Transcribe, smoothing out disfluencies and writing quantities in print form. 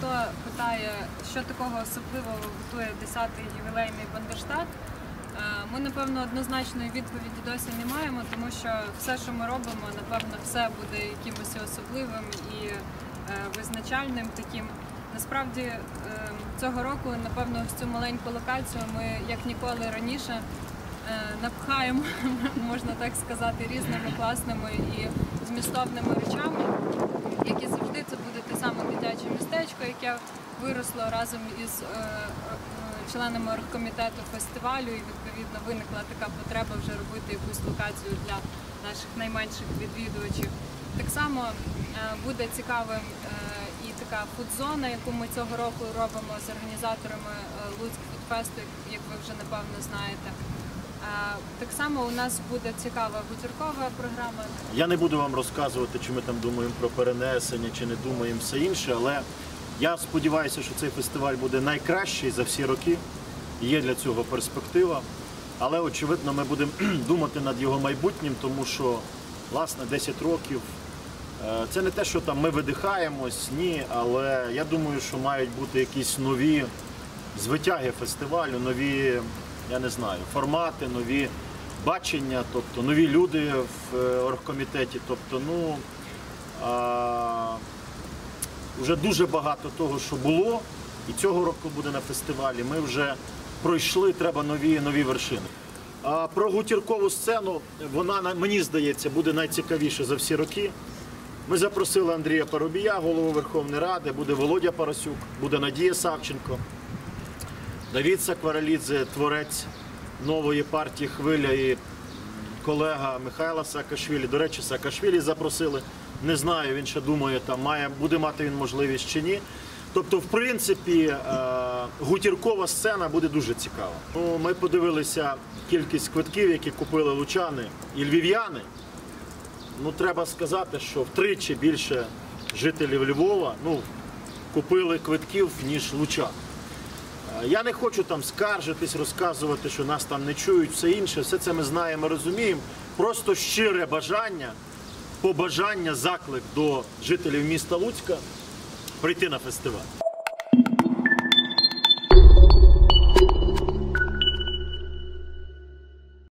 хто питає, що такого особливого готує 10-й ювілейний Бандерштат, ми, напевно, однозначної відповіді досі не маємо, тому що все, що ми робимо, напевно, все буде якимось особливим і визначальним таким. Насправді, цього року, напевно, в цю маленьку локацію ми, як ніколи раніше, напхаємо, можна так сказати, різними класними і змістовними речами. Як і завжди, це буде те саме дитяче містечко, яке виросло разом із членами оргкомітету фестивалю, і відповідно виникла така потреба вже робити якусь локацію для наших найменших відвідувачів. Так само буде цікавим і така фудзона, яку ми цього року робимо з організаторами Луцьк Фудфесту, як ви вже напевно знаєте. Так само у нас буде цікава гутіркова програма. Я не буду вам розказувати, чи ми там думаємо про перенесення, чи не думаємо все інше, але я сподіваюся, що цей фестиваль буде найкращий за всі роки. Є для цього перспектива. Але, очевидно, ми будемо думати над його майбутнім, тому що, власне, 10 років – це не те, що там ми видихаємось, ні, але я думаю, що мають бути якісь нові звитяги фестивалю, нові, я не знаю, формати, нові бачення, тобто нові люди в оргкомітеті. Тобто, вже дуже багато того, що було, і цього року буде на фестивалі. Ми вже пройшли, треба нові вершини. А про гутіркову сцену, вона, мені здається, буде найцікавіша за всі роки. Ми запросили Андрія Парубія, голову Верховної Ради, буде Володя Парасюк, буде Надія Савченко, Давід Сакваралідзе, творець нової партії «Хвиля» і колега Михайла Саакашвілі. До речі, Саакашвілі запросили. Не знаю, він ще думає, буде мати він можливість чи ні. Тобто, в принципі, гутіркова сцена буде дуже цікава. Ми подивилися кількість квитків, які купили лучани і львів'яни. Треба сказати, що втричі більше жителів Львова купили квитків, ніж лучан. Я не хочу там скаржитись, розказувати, що нас там не чують, все інше. Все це ми знаємо, розуміємо. Просто щире бажання, побажання, заклик до жителів міста Луцька прийти на фестиваль.